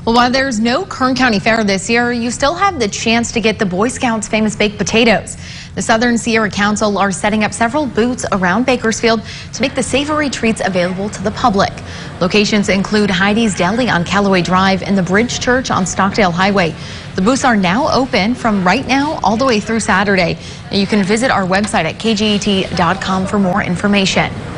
Well, while there's no Kern County Fair this year, you still have the chance to get the Boy Scouts' famous baked potatoes. The Southern Sierra Council are setting up several booths around Bakersfield to make the savory treats available to the public. Locations include Heidi's Deli on Callaway Drive and the Bridge Church on Stockdale Highway. The booths are now open from right now all the way through Saturday. You can visit our website at kget.com for more information.